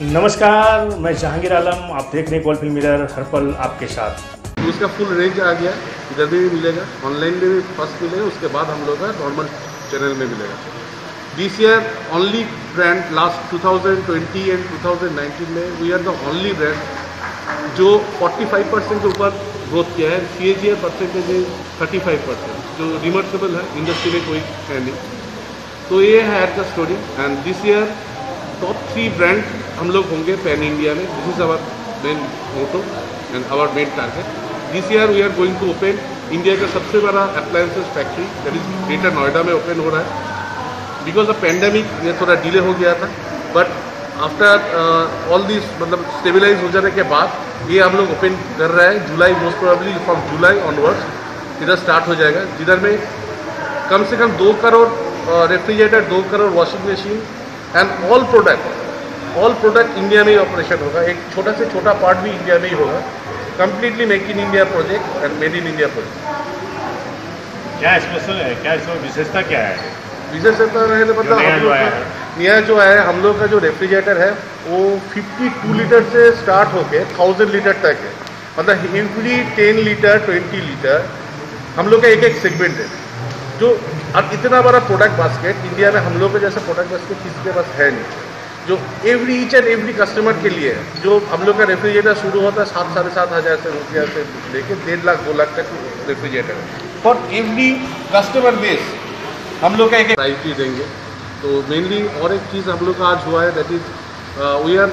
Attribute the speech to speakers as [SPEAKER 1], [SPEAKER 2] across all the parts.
[SPEAKER 1] नमस्कार, मैं जहांगीर आलम। आप देख रहे हैं गोल्ड फिल्म मिरर, हर पल आपके साथ।
[SPEAKER 2] उसका फुल रेंज आ गया, इधर भी मिलेगा, ऑनलाइन में भी फर्स्ट मिलेगा, उसके बाद हम लोग का नॉर्मल चैनल में मिलेगा। This year only brand, last 2020 and 2019 में we are the only brand जो 45% के ऊपर ग्रोथ किया है। CAGR परसेंटेज 35%, जो रिमार्केबल है, इंडस्ट्री में कोई है नहीं। तो ये है the story. And this year top 3 brand हम लोग होंगे पैन इंडिया में। This is our main motto and our main target. This year we are going to open India का सबसे बड़ा appliances factory, that is greater Noida में open हो रहा है। बिकॉज ऑफ पैंडेमिक ये थोड़ा डिले हो गया था, बट आफ्टर ऑल दिस मतलब स्टेबलाइज हो जाने के बाद ये हम लोग ओपन कर रहे हैं। July, most probably from July onwards इधर स्टार्ट हो जाएगा, जिधर में कम से कम 2 crore refrigerator, 2 crore washing machine and all product India में ही ऑपरेशन होगा। एक छोटा से छोटा पार्ट भी इंडिया में ही होगा। Completely make in India project and made in India project.
[SPEAKER 1] क्या स्पेशल है, क्या इसमें विशेषता क्या है?
[SPEAKER 2] विशेषता रहने मतलब हम लोग नया जो है, हम लोग का जो रेफ्रिजरेटर है वो 52 लीटर से स्टार्ट होके 1000 लीटर तक है। मतलब एवरी 10 लीटर 20 लीटर हम लोग का एक सेगमेंट है। जो अब इतना बड़ा प्रोडक्ट बास्केट इंडिया में हम लोग का जैसा प्रोडक्ट बास्केट किसी के पास है नहीं, जो ईच एंड एवरी कस्टमर के लिए है। जो हम लोग का रेफ्रिजरेटर शुरू होता है 7-7.5 हज़ार से रुपया से लेके 1.5 लाख 2 लाख तक रेफ्रिजरेटर है। फॉर एवरी कस्टमर बेस हम लोग का एक प्राइस भी देंगे। तो मेनली और एक चीज़ हम लोग का आज हुआ है, दैट इज वी आर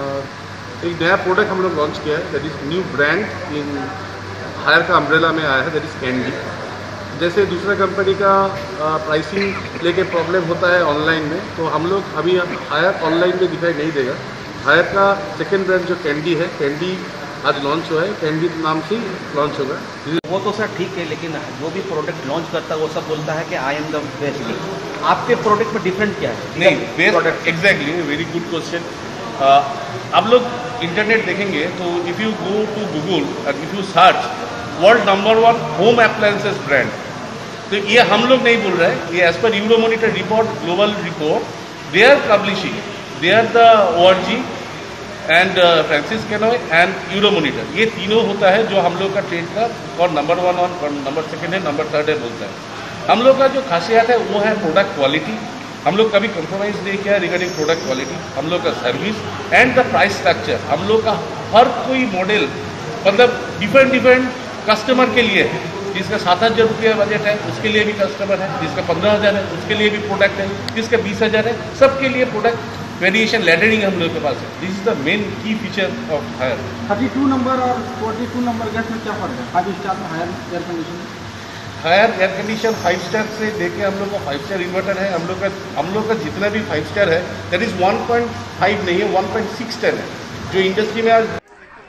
[SPEAKER 2] एक नया प्रोडक्ट हम लोग लॉन्च किया है, that is new brand in Haier का अम्ब्रेला में आया है, दैट इज कैंडी। जैसे दूसरा कंपनी का प्राइसिंग लेके प्रॉब्लम होता है ऑनलाइन में, तो हम लोग अभी हायर ऑनलाइन में दिखाई नहीं देगा। हायर का सेकेंड ब्रांड जो कैंडी है, कैंडी आज लॉन्च हुआ है, कैंडी नाम से लॉन्च होगा।
[SPEAKER 3] वो तो सर ठीक है, लेकिन जो भी प्रोडक्ट लॉन्च करता है वो सब बोलता है कि आई एम द बेस्ट। आपके प्रोडक्ट में डिफरेंट क्या है?
[SPEAKER 2] नहीं, best product exactly, very good question. आप लोग इंटरनेट देखेंगे तो if you go to Google और if you search world number 1 home appliances brand, तो ये हम लोग नहीं बोल रहे हैं, ये as per Euromonitor report, global report, they are publishing, they are the ORG and Francis Kanoi and Euromonitor. ये तीनों होता है जो हम लोग का ट्रेड का और नंबर 1 और नंबर 2 है, नंबर 3 है बोलता है। हम लोग का जो खासियत है वो है प्रोडक्ट क्वालिटी। हम लोग कभी कंप्रोमाइज़ नहीं किया रिगार्डिंग प्रोडक्ट क्वालिटी। हम लोग का service and the price structure, हम लोग का हर कोई मॉडल मतलब डिफरेंट कस्टमर के लिए है। जिसका 7,000 रुपया बजट है उसके लिए भी कस्टमर है, जिसका 15,000 है उसके लिए भी प्रोडक्ट है, जिसका 20,000 है, सबके लिए प्रोडक्ट वेरिएशन लैडरिंग हम लोग के पास है। This is the main key feature of Haier.
[SPEAKER 4] 32 नंबर और 42 नंबर गैस में क्या फ़र्क है? 5 स्टार में Haier air condition,
[SPEAKER 2] Haier air condition 5 star से लेके हम लोग का 5 स्टार इन्वर्टर है। हम लोग का जितना भी 5 स्टार है दैट इज़ 1.5 नहीं है, 1.6 टन है, जो इंडस्ट्री में आज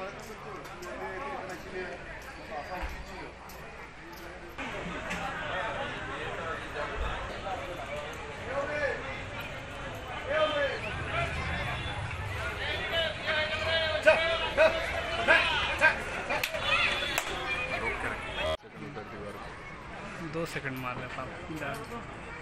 [SPEAKER 4] दो सेकंड मार लेता हूँ।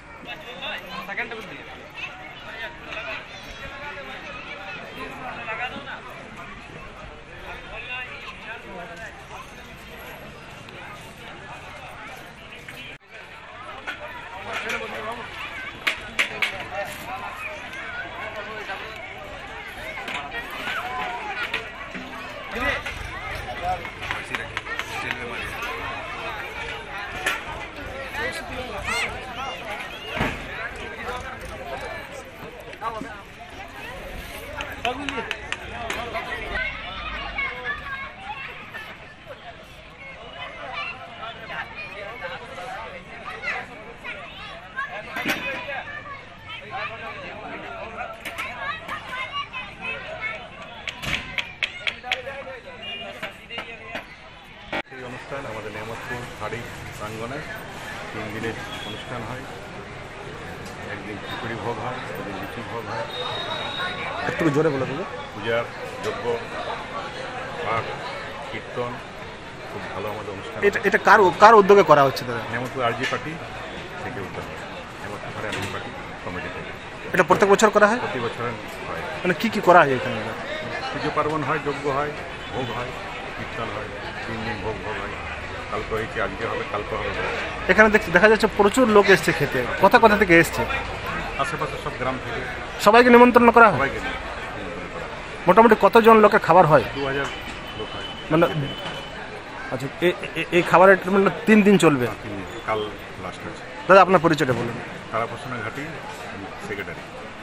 [SPEAKER 5] অনুষ্ঠান আমাদের নেমতপুর হাড়ি প্রাঙ্গণে 3 দিনের অনুষ্ঠান হয়। একদিন খিচুড়ি ভোগ হয়, একদিন লিচি ভোগ হয়।
[SPEAKER 6] একটু জোরে বলে দেবো।
[SPEAKER 5] পূজার যজ্ঞ, পাঠ, কীর্তন, খুব ভালো আমাদের অনুষ্ঠান।
[SPEAKER 6] এটা কার উদ্যোগে করা হচ্ছে দাদা?
[SPEAKER 5] নেমতপুর RG পার্টি থেকে উদ্যোগ, নেমতপুর RG পার্টি কমিটি থেকে।
[SPEAKER 6] এটা প্রত্যেক বছর করা হয়?
[SPEAKER 5] প্রতি বছর হয়।
[SPEAKER 6] মানে কি করা হয় এখানে?
[SPEAKER 5] পুজো পার্বণ হয়, যজ্ঞ হয়, ভোগ হয়, কীর্তন হয়, 3 দিন ভোগ হয়। কালকে হয়েছে, আজকে হবে, কালকে হবে।
[SPEAKER 6] এখানে দেখা যাচ্ছে প্রচুর লোক এসছে খেতে। কোথা থেকে এসছে?
[SPEAKER 5] আশেপাশে সব গ্রাম থেকে
[SPEAKER 6] সবাইকে নিমন্ত্রণ করা হয়?
[SPEAKER 5] সবাইকে নিমন্ত্রণ করা হয়।
[SPEAKER 6] মোটামুটি কতজন লোকের খাবার হয়?
[SPEAKER 5] 2000 লোক হয়।
[SPEAKER 6] মানে আচ্ছা, এই খাবারের মানে 3 দিন চলবে?
[SPEAKER 5] 3 দিন, কাল লাস্ট আছে।
[SPEAKER 6] দাদা আপনার পরিচয়টা বলুন।
[SPEAKER 5] তারাপোষণা ঘাটি সেক্রেটারি।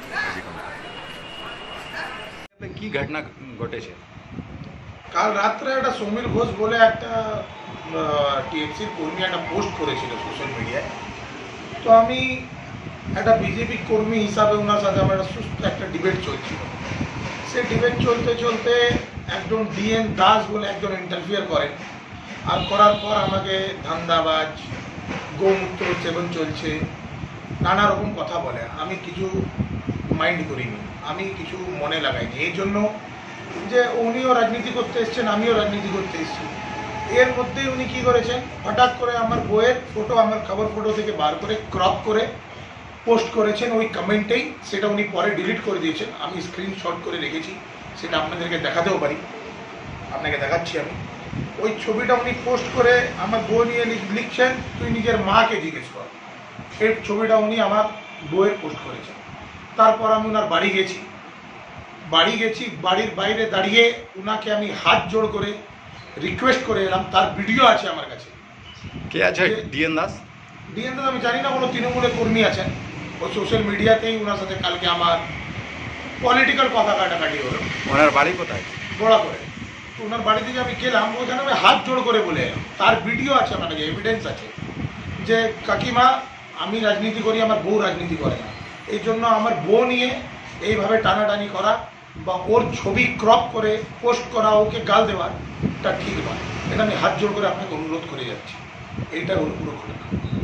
[SPEAKER 7] কি ঘটনা ঘটেছে?
[SPEAKER 8] কাল রাত্রে একটা সমীর ঘোষ বলে একটা টিএমসির কর্মী একটা পোস্ট করেছিল সোশ্যাল মিডিয়ায়। তো আমি একটা বিজেপি কর্মী হিসাবে ওনার সাথে আমার সুস্থ একটা ডিবেট চলছিল। সেই ডিবেট চলতে চলতে একজন ডিএন দাস বলে একজন ইন্টারফিয়ার করেন, আর করার পর আমাকে ধান্দাবাজ, গোমূত্র সেবন চলছে, নানা রকম কথা বলে। আমি কিছু মাইন্ড করিনি, আমি কিছু মনে লাগাইনি, এই জন্য যে উনিও রাজনীতি করতে এসছেন, আমিও রাজনীতি করতে এসেছি। এর মধ্যেই উনি কি করেছেন, হঠাৎ করে আমার বইয়ের ফটো আমার খবর ফটো থেকে বার করে ক্রপ করে পোস্ট করেছেন ওই কমেন্টেই। সেটা উনি পরে ডিলিট করে দিয়েছেন, আমি স্ক্রিনশট করে রেখেছি, সেটা আপনাদেরকে দেখাতেও পারি, আপনাকে দেখাচ্ছি আমি। ওই ছবিটা উনি পোস্ট করে আমার বই নিয়ে লিখছেন, তুই নিজের মাকে জিজ্ঞেস কর। এই ছবিটা উনি আমার বইয়ের পোস্ট করেছেন। তারপর আমি ওনার বাড়ি গেছি, বাড়ির বাইরে দাঁড়িয়ে ওনাকে আমি হাত জোড় করে রিকোয়েস্ট করে এলাম। তার ভিডিও আছে আমার কাছে।
[SPEAKER 7] কে আছে ডিএন দাস?
[SPEAKER 8] ডিএন দাস আমি জানি না, কোনো তৃণমূলের কর্মী আছেন। ওই সোশ্যাল মিডিয়াতেই ওনার সাথে কালকে আমার পলিটিক্যাল কথা কাটাকাটি হলো।
[SPEAKER 7] ওনার বাড়ি কোথায়?
[SPEAKER 8] বড়া করে। তো ওনার বাড়ি থেকে আমি গেলাম, ওখানে আমি হাত জোড় করে বলে এলাম। তার ভিডিও আছে আমার কাছে, এভিডেন্স আছে যে কাকিমা আমি রাজনীতি করি, আমার বউ রাজনীতি করে না, এই জন্য আমার বউ নিয়ে এইভাবে টানাটানি করা বা ওর ছবি ক্রপ করে পোস্ট করা, ওকে গাল দেওয়া, এটা ঠিক নয়। এটা আমি হাত জোড় করে আপনাকে অনুরোধ করে যাচ্ছি, এইটা হলো পুরো ঘটনা।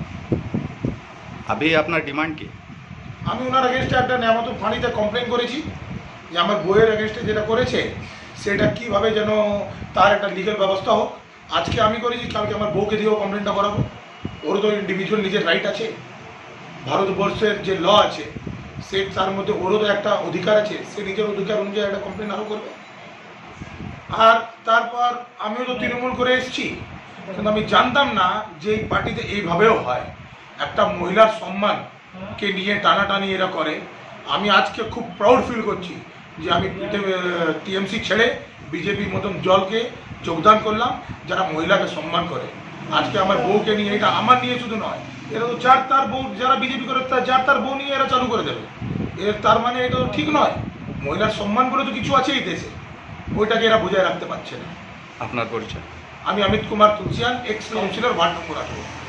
[SPEAKER 7] আবে আপনার ডিমান্ড কি?
[SPEAKER 8] আমি ওনার এগেনস্টে একটা নেয়ামতুল ফাঁড়িতে কমপ্লেন করেছি যে আমার বইয়ের এগেনস্টে যেটা করেছে সেটা কীভাবে যেন তার একটা লিগ্যাল ব্যবস্থা হোক। আজকে আমি করেছি, কালকে আমার বউকে দিয়েও কমপ্লেনটা করাবো। ওর তো ইন্ডিভিজুয়াল নিজের রাইট আছে, ভারতবর্ষের যে ল আছে সে তার মধ্যে ওরও তো একটা অধিকার আছে, সে নিজের অধিকার অনুযায়ী একটা কমপ্লেন আরও করবে। আর তারপর আমিও তো তৃণমূল করে এসেছি, কিন্তু আমি জানতাম না যে এই পার্টিতে এইভাবেও হয়, একটা মহিলার সম্মানকে নিয়ে টানাটানি এরা করে। আমি আজকে খুব প্রাউড ফিল করছি যে আমি টিএমসি ছেড়ে বিজেপির মতন দলকে যোগদান করলাম, যারা মহিলাকে সম্মান করে। আজকে আমার বউকে নিয়ে, এটা আমার নিয়ে শুধু নয়, এরা তো যার তার বউ, যারা বিজেপি করে যার তার বউ নিয়ে এরা চালু করে দেবে। এর তার মানে এটা তো ঠিক নয়। মহিলার সম্মান বলে তো কিছু আছে এই দেশে, ওইটাকে এরা বজায় রাখতে পারছে না।
[SPEAKER 7] আপনার পরিচয়?
[SPEAKER 8] আমি Amit Kumar Tulsian, ex councillor, ward number 18।